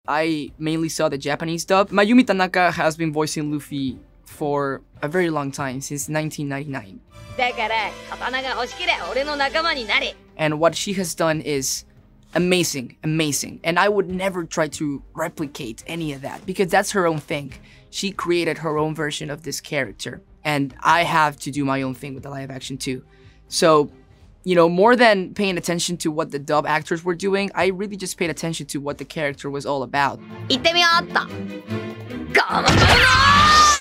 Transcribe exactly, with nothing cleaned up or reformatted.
I mainly saw the Japanese dub. Mayumi Tanaka has been voicing Luffy for a very long time, since nineteen ninety-nine. And what she has done is amazing, amazing. And I would never try to replicate any of that, because that's her own thing. She created her own version of this character, and I have to do my own thing with the live action too. So, you know, more than paying attention to what the dub actors were doing, I really just paid attention to what the character was all about.